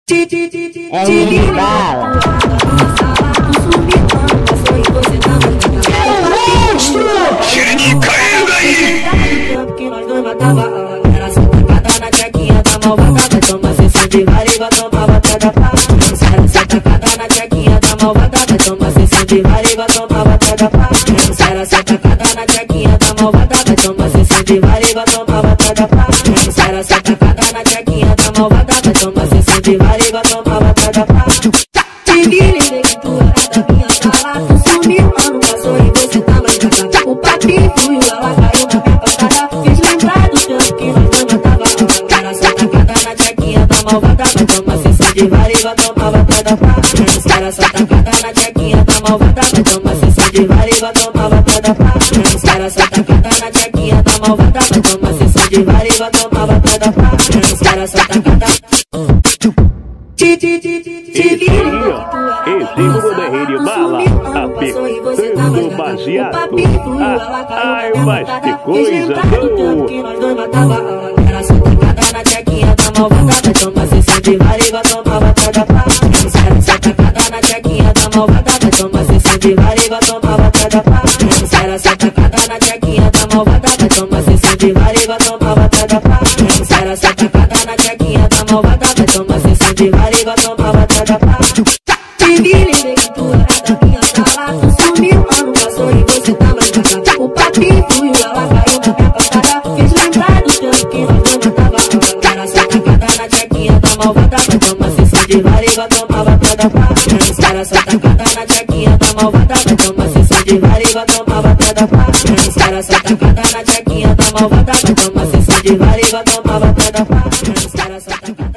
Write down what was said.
É de bala. Gene caindo aí. Era só tacada na tchequinha da malvada. Toma sessão de vara e vai tomar batata pá. Era só tacada na tchequinha da malvada. Toma sessão de vara e vai tomar batata pá. Era só tacada na tchequinha da malvada. Toma sessão de vara e vai tomar batata pá. Era só tacada na tchequinha da malvada. Toma sessão de vara e vai tomar batata pá. Te virei que tu era da minha sala. Tu sumiu, mano, passou e você tá mais cagada. O papinho fluiu, ela caiu na minha passada. Fiz lembrar do tempo que nós dois matava. Era só tacada na tchequinha da malvada. Toma sessão de vara e vai tomar batata pá. Era só tacada na tchequinha da malvada. Toma sessão de vara e vai tomar batata pá. Era só tacada na tchequinha da malvada. Toma sessão de vara e vai tomar batata pá. Era só tacada. Esse Bruno de Bala, apertando baseado. Ai, mas que coisa boa. Era só tacada na tchequinha da malvada. Toma sessão de vara e vai tomar batata pá. Era só tacada na tchequinha da malvada. Toma sessão de vara e vai tomar batata pá. Era só tacada na tchequinha da malvada. Toma sessão de vara e vai tomar batata pá. Era só tacada na tchequinha da malvada. Toma sessão de vara e vai tomar batata pá. Te virei que tu era da minha sala. Tu sumiu, mano, passou e você tá mais cagada. O papinho fluiu, ela caiu na minha passada. Fiz lembrar do tempo que nós dois matava. Era só tacada na tchequinha da malvada. Toma sessão de vara e vai tomar batata pá. Era só tacada na tchequinha da malvada. Toma sessão de vara e vai tomar batata pá. Era só tacada na tchequinha da malvada. Toma sessão de vara e vai tomar batata pá. Era só tacada.